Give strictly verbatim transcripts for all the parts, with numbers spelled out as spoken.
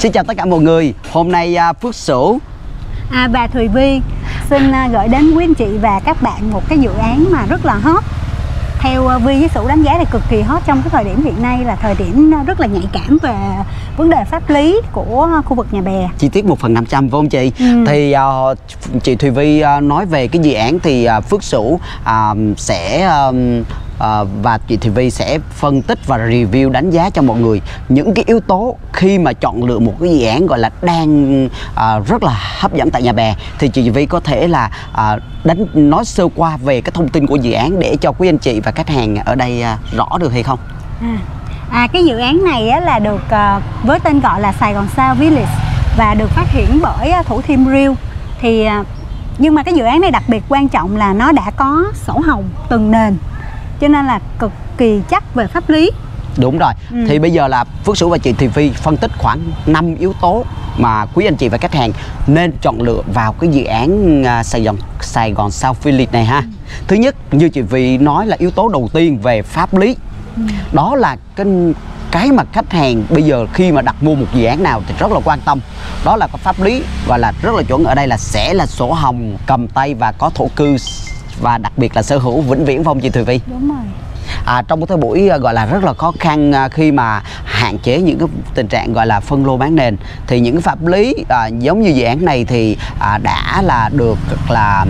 Xin chào tất cả mọi người. Hôm nay Phước Sửu à, và Thùy Vi xin gửi đến quý anh chị và các bạn một cái dự án mà rất là hot. Theo Vi với Sửu đánh giá thì cực kỳ hot trong cái thời điểm hiện nay, là thời điểm rất là nhạy cảm về vấn đề pháp lý của khu vực Nhà Bè. Chi tiết một phần năm trăm phải không chị? Ừ. Thì uh, chị Thùy Vi uh, nói về cái dự án thì uh, Phước Sửu uh, sẽ uh, uh, và chị Thùy Vi sẽ phân tích và review đánh giá cho mọi người những cái yếu tố khi mà chọn lựa một cái dự án gọi là đang uh, rất là hấp dẫn tại Nhà Bè. Thì chị Thùy Vi có thể là uh, đánh nói sơ qua về cái thông tin của dự án để cho quý anh chị và khách hàng ở đây uh, rõ được hay không? À. À, cái dự án này á, là được uh, với tên gọi là Sài Gòn South Village và được phát triển bởi uh, Thủ Thiêm Real. Thì uh, nhưng mà cái dự án này đặc biệt quan trọng là nó đã có sổ hồng từng nền, cho nên là cực kỳ chắc về pháp lý. Đúng rồi. Ừ. Thì bây giờ là Phước Sửu và chị Thùy Vi phân tích khoảng năm yếu tố mà quý anh chị và khách hàng nên chọn lựa vào cái dự án uh, Sài Gòn Sài Gòn South Village này ha. Ừ. Thứ nhất, như chị Vi nói, là yếu tố đầu tiên về pháp lý. Ừ. Đó là cái cái mà khách hàng bây giờ khi mà đặt mua một dự án nào thì rất là quan tâm. Đó là cái pháp lý gọi là rất là chuẩn, ở đây là sẽ là sổ hồng cầm tay và có thổ cư, và đặc biệt là sở hữu vĩnh viễn, phong chị Thùy Vi? Đúng rồi. À, trong một thời buổi gọi là rất là khó khăn khi mà hạn chế những cái tình trạng gọi là phân lô bán nền, thì những cái pháp lý à, giống như dự án này thì à, đã là được là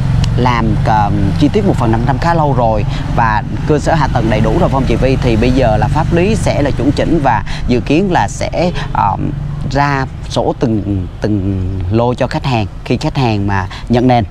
làm uh, chi tiết một phần năm trăm khá lâu rồi, và cơ sở hạ tầng đầy đủ rồi phong chị Vi. Thì bây giờ là pháp lý sẽ là chuẩn chỉnh và dự kiến là sẽ uh, ra sổ từng từng lô cho khách hàng khi khách hàng mà nhận nền.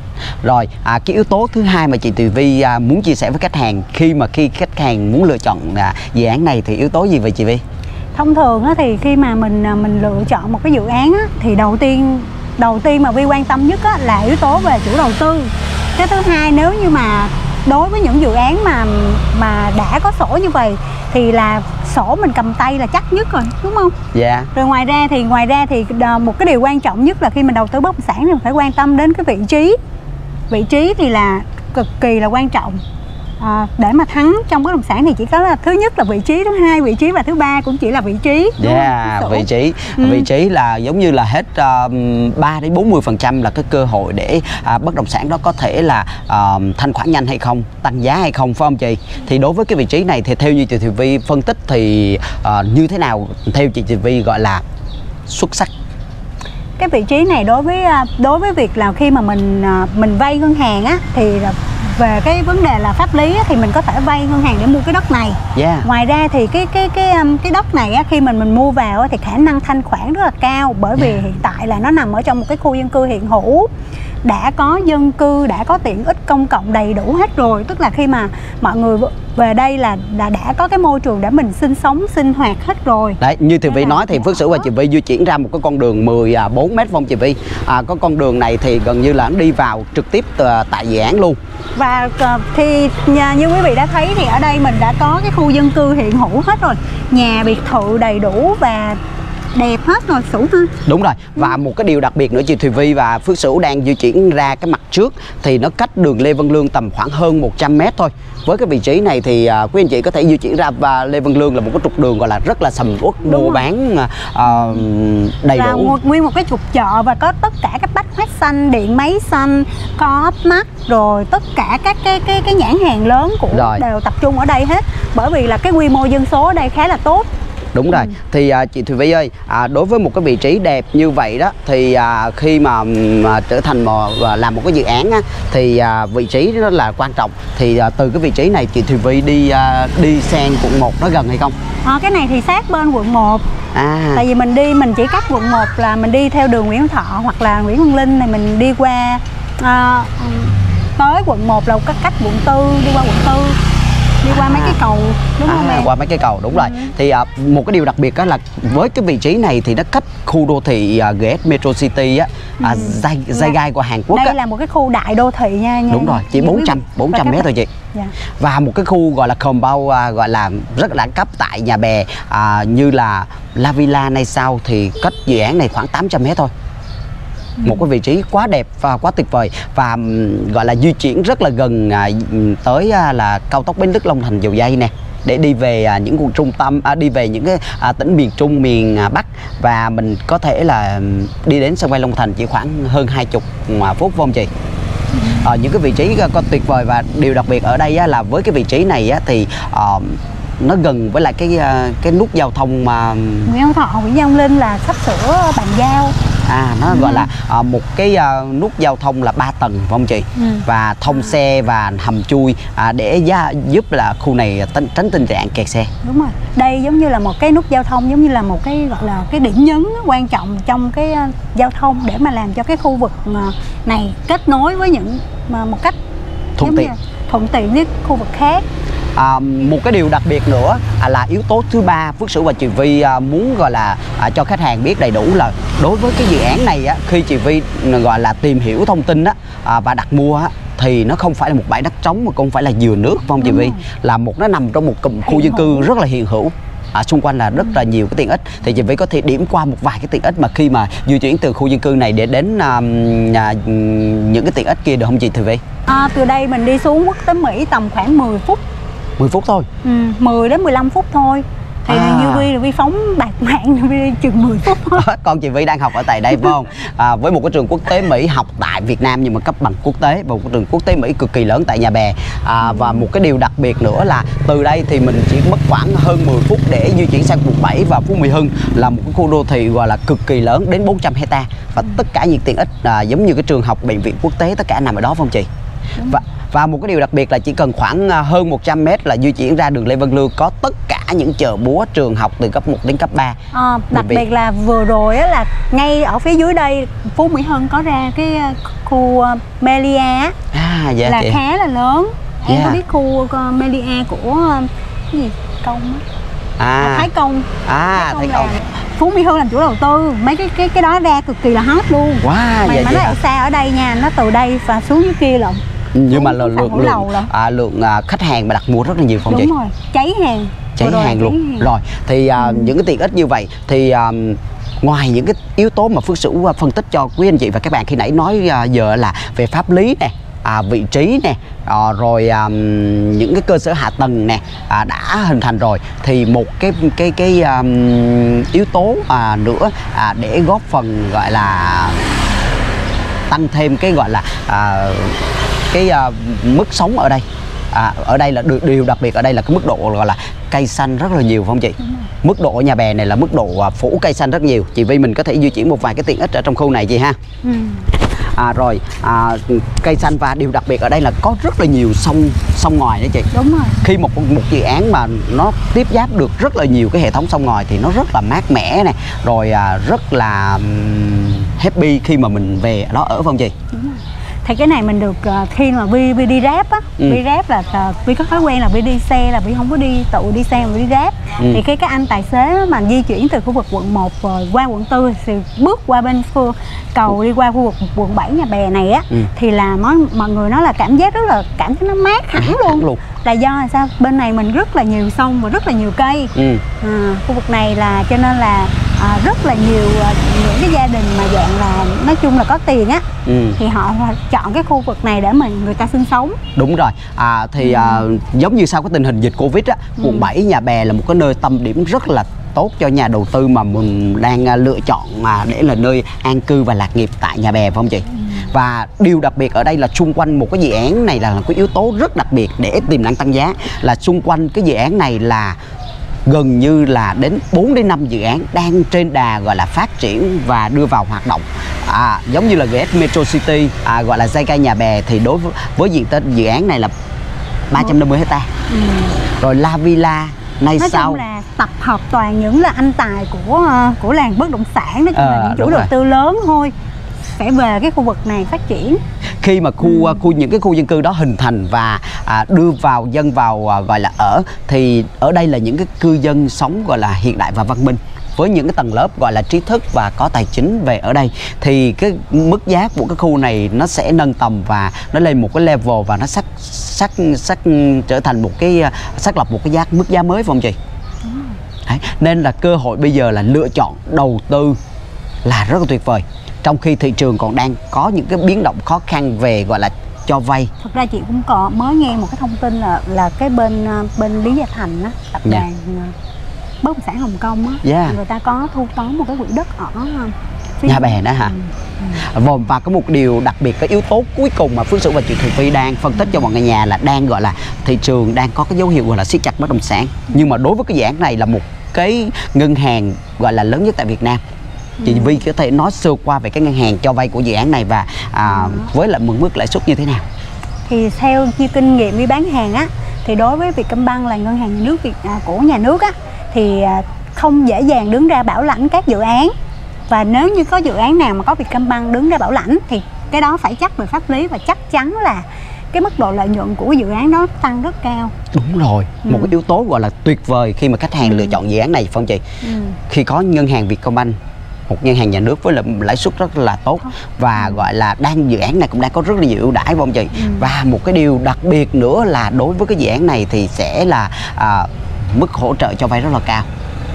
Rồi à, cái yếu tố thứ hai mà chị Thùy Vi à, muốn chia sẻ với khách hàng khi mà khi khách hàng muốn lựa chọn à, dự án này thì yếu tố gì vậy chị Vi? Thông thường á, thì khi mà mình mình lựa chọn một cái dự án á, thì đầu tiên đầu tiên mà Vi quan tâm nhất á, là yếu tố về chủ đầu tư. Cái thứ hai, nếu như mà đối với những dự án mà mà đã có sổ như vậy thì là sổ mình cầm tay là chắc nhất rồi, đúng không? Dạ. Yeah. Rồi ngoài ra thì ngoài ra thì một cái điều quan trọng nhất là khi mình đầu tư bất động sản thì mình phải quan tâm đến cái vị trí. Vị trí thì là cực kỳ là quan trọng. À, để mà thắng trong bất động sản thì chỉ có là thứ nhất là vị trí, thứ hai vị trí, và thứ ba cũng chỉ là vị trí. Yeah, vị trí. Ừ. Vị trí là giống như là hết uh, ba đến bốn mươi phần trăm là cái cơ hội để uh, bất động sản đó có thể là uh, thanh khoản nhanh hay không, tăng giá hay không, phải không chị? Thì đối với cái vị trí này thì theo như chị Thùy Vi phân tích thì uh, như thế nào theo chị Thùy Vi gọi là xuất sắc? Cái vị trí này đối với đối với việc là khi mà mình mình vay ngân hàng á, thì về cái vấn đề là pháp lý á, thì mình có thể vay ngân hàng để mua cái đất này. Yeah. Ngoài ra thì cái cái cái cái đất này á, khi mình mình mua vào á, thì khả năng thanh khoản rất là cao, bởi vì yeah. hiện tại là nó nằm ở trong một cái khu dân cư hiện hữu, đã có dân cư, đã có tiện ích công cộng đầy đủ hết rồi. Tức là khi mà mọi người về đây là, là đã có cái môi trường để mình sinh sống, sinh hoạt hết rồi. Đấy, như Thùy Vi nói thì Phước Sửu và chị Vi di chuyển ra một cái con đường mười bốn mét phong chị Vi. À, có con đường này thì gần như là nó đi vào trực tiếp tại dự án luôn. Và thì như quý vị đã thấy thì ở đây mình đã có cái khu dân cư hiện hữu hết rồi, nhà biệt thự đầy đủ và đẹp hết rồi Sửu ha. Đúng rồi. Và một cái điều đặc biệt nữa chị Thùy Vi và Phước Sửu đang di chuyển ra cái mặt trước thì nó cách đường Lê Văn Lương tầm khoảng hơn một trăm mét thôi. Với cái vị trí này thì uh, quý anh chị có thể di chuyển ra, và Lê Văn Lương là một cái trục đường gọi là rất là sầm uất, mua bán uh, đầy là đủ. Nguyên một cái trục chợ và có tất cả các bách hóa xanh, điện máy xanh, Co-op rồi tất cả các cái cái cái nhãn hàng lớn của rồi. đều tập trung ở đây hết, bởi vì là cái quy mô dân số ở đây khá là tốt. Đúng rồi. Ừ. Thì à, chị Thùy Vi ơi, à, đối với một cái vị trí đẹp như vậy đó thì à, khi mà, mà trở thành một, làm một cái dự án á, thì à, vị trí đó là quan trọng. Thì à, từ cái vị trí này chị Thùy Vi đi à, đi sang quận một nó gần hay không? À, cái này thì sát bên quận một. À. Tại vì mình đi mình chỉ cách quận một là mình đi theo đường Nguyễn Hữu Thọ hoặc là Nguyễn Văn Linh này, mình đi qua à, tới quận một là cách quận tư, đi qua quận tư. Đi qua à, mấy cái cầu, đúng à, không em? Qua mấy cái cầu, đúng ừ. rồi. Thì à, một cái điều đặc biệt đó là với cái vị trí này thì nó cách khu đô thị à, giê ét Metro City á, ừ. à, Dai, Dai Gai của Hàn Quốc. Đây á. là một cái khu đại đô thị nha. nha đúng rồi, chỉ bốn trăm mét thôi chị. Dạ. Và một cái khu gọi là compound à, gọi là rất là đẳng cấp tại Nhà Bè, à, như là La Villa này sau thì cách dự án này khoảng tám trăm mét thôi. Một cái vị trí quá đẹp và quá tuyệt vời, và um, gọi là di chuyển rất là gần à, tới à, là cao tốc Bến Lức Long Thành Dầu Giây nè. để đi về à, những vùng trung tâm, à, đi về những cái à, tỉnh miền Trung, miền à, Bắc, và mình có thể là đi đến sân bay Long Thành chỉ khoảng hơn hai chục phút phải không chị? À, những cái vị trí có tuyệt vời, và điều đặc biệt ở đây á, là với cái vị trí này á, thì uh, nó gần với lại cái cái nút giao thông mà Nguyễn Văn Thọ, Nguyễn Văn Linh là sắp sửa bàn giao. À, nó ừ. gọi là à, một cái à, nút giao thông là ba tầng phải không chị? Ừ. Và thông xe và hầm chui à, để giá, giúp là khu này tránh, tránh tình trạng kẹt xe. Đúng rồi. Đây giống như là một cái nút giao thông, giống như là một cái gọi là cái điểm nhấn quan trọng trong cái uh, giao thông để mà làm cho cái khu vực uh, này kết nối với những uh, một cách thuận tiện thuận tiện với khu vực khác. À, một cái điều đặc biệt nữa à, là yếu tố thứ ba, Phước Sửu và chị Vi à, muốn gọi là à, cho khách hàng biết đầy đủ là đối với cái dự án này á, khi chị Vi gọi là tìm hiểu thông tin á, à, và đặt mua á, thì nó không phải là một bãi đất trống mà cũng không phải là dừa nước phải không chị Vi? Là một nó nằm trong một cụm khu dân cư rất là hiện hữu. À, xung quanh là rất là nhiều cái tiện ích, thì chị Vy có thể điểm qua một vài cái tiện ích mà khi mà di chuyển từ khu dân cư này để đến à, à, những cái tiện ích kia được không chị Thị Vy? À, từ đây mình đi xuống Quốc Tế Mỹ tầm khoảng mười phút. mười phút thôi? Ừ, mười đến mười lăm phút thôi. Thì à. như Vi, Vi phóng bạc mạng Vi đi chừng mười phút thôi. Con chị Vi đang học ở tại đây phải không? À, với một cái trường quốc tế Mỹ, học tại Việt Nam nhưng mà cấp bằng quốc tế, và một cái trường quốc tế Mỹ cực kỳ lớn tại Nhà Bè. À, và một cái điều đặc biệt nữa là từ đây thì mình chỉ mất khoảng hơn mười phút để di chuyển sang quận bảy và Phú Mỹ Hưng, là một cái khu đô thị gọi là cực kỳ lớn đến bốn trăm hecta, và tất cả những tiện ích à, giống như cái trường học, bệnh viện quốc tế tất cả nằm ở đó phải không chị? Và Và một cái điều đặc biệt là chỉ cần khoảng hơn một trăm mét là di chuyển ra đường Lê Văn Lương, có tất cả những chợ búa, trường học từ cấp một đến cấp ba. À, đặc biệt là vừa rồi á, là ngay ở phía dưới đây Phú Mỹ Hưng có ra cái khu Melia à, dạ, là chị. khá là lớn. Em yeah. có biết khu Melia của cái gì Công á? À, Thái Công. À, Thái Công. Phú Mỹ Hưng làm chủ đầu tư mấy cái cái cái đó ra cực kỳ là hot luôn. Wow, mà dạ, mà dạ. nó ở xa ở đây nha, nó từ đây và xuống dưới kia lận. Nhưng mà lượng lượng lượng, à, lượng à, khách hàng mà đặt mua rất là nhiều không Đúng chị? Đúng rồi, cháy hàng. Cháy rồi hàng luôn. Hàng. Rồi thì à, ừ. những cái tiện ích như vậy thì à, ngoài những cái yếu tố mà Phước Sửu phân tích cho quý anh chị và các bạn khi nãy nói à, giờ là về pháp lý nè, à, vị trí nè, à, rồi à, những cái cơ sở hạ tầng nè à, đã hình thành rồi, thì một cái cái cái um, yếu tố à, nữa à, để góp phần gọi là tăng thêm cái gọi là à, cái uh, mức sống ở đây. À, ở đây là điều đặc biệt ở đây là cái mức độ gọi là cây xanh rất là nhiều phải không chị? Mức độ ở Nhà Bè này là mức độ uh, phủ cây xanh rất nhiều. Chị Vi mình có thể di chuyển một vài cái tiện ích ở trong khu này chị ha. Ừ. À, rồi à, cây xanh, và điều đặc biệt ở đây là có rất là nhiều sông sông ngòi đấy chị. Đúng rồi. Khi một một dự án mà nó tiếp giáp được rất là nhiều cái hệ thống sông ngòi thì nó rất là mát mẻ này, rồi à, rất là um, happy khi mà mình về đó ở phải không chị? Đúng rồi. Thì cái này mình được uh, khi mà Vi, Vi đi Grab á, ừ. Vi Grab là uh, Vi có thói quen là Vi đi xe là Vi không có đi tự đi xe mà Vi đi Grab. Ừ. Thì cái cái anh tài xế mà di chuyển từ khu vực quận một uh, qua quận tư thì bước qua bên phương cầu đi qua khu vực quận bảy Nhà Bè này á, ừ. thì là mọi, mọi người nói là cảm giác rất là cảm thấy nó mát hẳn luôn. Hẳn luôn. Là do là sao? Bên này mình rất là nhiều sông và rất là nhiều cây. Ừ. À, khu vực này là cho nên là à, rất là nhiều à, những cái gia đình mà dạng là nói chung là có tiền á, ừ. thì họ chọn cái khu vực này để mà người ta sinh sống. Đúng rồi. À, thì ừ. à, giống như sau cái tình hình dịch Covid á, ừ. quận bảy Nhà Bè là một cái nơi tâm điểm rất là tốt cho nhà đầu tư mà mình đang uh, lựa chọn mà để là nơi an cư và lạc nghiệp tại Nhà Bè phải không chị? Ừ. Và điều đặc biệt ở đây là xung quanh một cái dự án này là một cái yếu tố rất đặc biệt để tiềm năng tăng giá, là xung quanh cái dự án này là gần như là đến bốn đến năm dự án đang trên đà gọi là phát triển và đưa vào hoạt động. À, giống như là giê ét Metro City, à, gọi là Zygai Nhà Bè thì đối với, với diện tích dự án này là ba trăm năm mươi hecta. Ừ. Rồi La Villa Nay nói sau chung là tập hợp toàn những là anh tài của của làng bất động sản, nói chung à, là những chủ đầu tư lớn thôi sẽ về cái khu vực này phát triển. Khi mà khu ừ. khu những cái khu dân cư đó hình thành và à, đưa vào dân vào à, gọi là ở, thì ở đây là những cái cư dân sống gọi là hiện đại và văn minh, với những cái tầng lớp gọi là trí thức và có tài chính về ở đây, thì cái mức giá của cái khu này nó sẽ nâng tầm và nó lên một cái level và nó sắc sắc sắc trở thành một cái xác lập một cái giá mức giá mới phải không chị? Đấy. Nên là cơ hội bây giờ là lựa chọn đầu tư là rất là tuyệt vời, trong khi thị trường còn đang có những cái biến động khó khăn về gọi là cho vay. Thực ra chị cũng có mới nghe một cái thông tin là là cái bên bên Lý Gia Thành á, tập Dạ. đoàn bất động sản Hồng Kông á, Dạ. người ta có thu tóm một cái quỹ đất ở phía Nhà Bè đó hả? Ừ. Vâng, và có một điều đặc biệt, cái yếu tố cuối cùng mà Phước Sửu và chị Thùy Vi đang phân tích cho mọi người nhà là đang gọi là thị trường đang có cái dấu hiệu gọi là siết chặt bất động sản. Nhưng mà đối với cái dự án này là một cái ngân hàng gọi là lớn nhất tại Việt Nam. Chị Ừ. Vi có thể nói sơ qua về cái ngân hàng cho vay của dự án này và à, Ừ. với lại mức mức lãi suất như thế nào? Thì theo như kinh nghiệm đi bán hàng á, thì đối với Vietcombank là ngân hàng nhà nước Việt à, của nhà nước á, thì à, không dễ dàng đứng ra bảo lãnh các dự án. Và nếu như có dự án nào mà có Vietcombank đứng ra bảo lãnh thì cái đó phải chắc về pháp lý và chắc chắn là cái mức độ lợi nhuận của dự án đó tăng rất cao. Đúng rồi, Ừ. một cái yếu tố gọi là tuyệt vời khi mà khách hàng Ừ. lựa chọn dự án này, phải không chị? Ừ. Khi có ngân hàng Vietcombank, một ngân hàng nhà nước với lại lãi suất rất là tốt, và gọi là đang dự án này cũng đang có rất là nhiều ưu đãi, phải không chị? Ừ. Và một cái điều đặc biệt nữa là đối với cái dự án này thì sẽ là à, mức hỗ trợ cho vay rất là cao.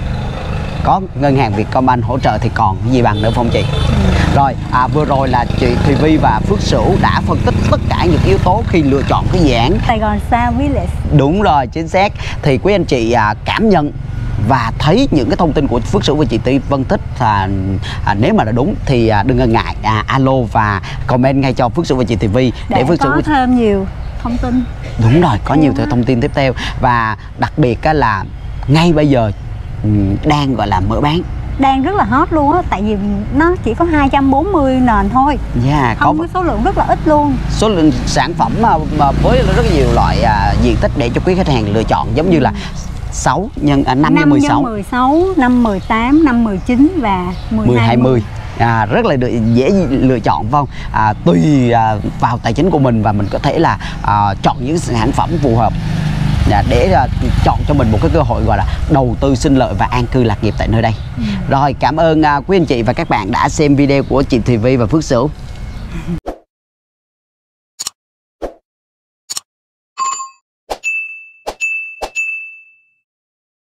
Có ngân hàng Vietcombank hỗ trợ thì còn gì bằng nữa, phải không chị? Rồi, à, vừa rồi là chị Thùy Vi và Phước Sửu đã phân tích tất cả những yếu tố khi lựa chọn cái dự án. Sài Gòn Sao Village. Đúng rồi, chính xác. Thì quý anh chị à, cảm nhận và thấy những cái thông tin của Phước Sửu và chị Ti phân tích à, à, nếu mà là đúng thì à, đừng ngần ngại à, alo và comment ngay cho Phước Sửu và chị Thùy Vi Để, để Phước có Sửu thêm nhiều thông tin. đúng rồi, có nhiều Theo thông tin tiếp theo. Và đặc biệt á, là ngay bây giờ ừm, đang gọi là mở bán. Đang rất là hot luôn á, tại vì nó chỉ có hai trăm bốn mươi nền thôi. Yeah, Không, có cái số lượng rất là ít luôn. số lượng sản phẩm mà, mà với rất nhiều loại à, diện tích để cho quý khách hàng lựa chọn, giống như là sáu nhân à, năm nhân mười sáu, mười sáu, năm mười tám, năm mười chín và mười hai mươi. À, rất là được, dễ lựa chọn, phải không? À, tùy à, vào tài chính của mình và mình có thể là à, chọn những sản phẩm phù hợp à, để à, chọn cho mình một cái cơ hội gọi là đầu tư sinh lợi và an cư lạc nghiệp tại nơi đây. Ừ. Rồi, cảm ơn à, quý anh chị và các bạn đã xem video của chị Thùy Vi và Phước Sửu.